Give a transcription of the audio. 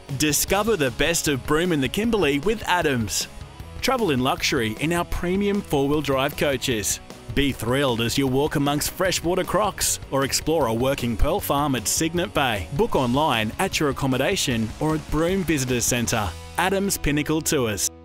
Discover the best of Broome and the Kimberley with Adams. Travel in luxury in our premium four-wheel drive coaches. Be thrilled as you walk amongst freshwater crocs or explore a working pearl farm at Cygnet Bay. Book online at your accommodation or at Broome Visitors Centre. Adams Pinnacle Tours.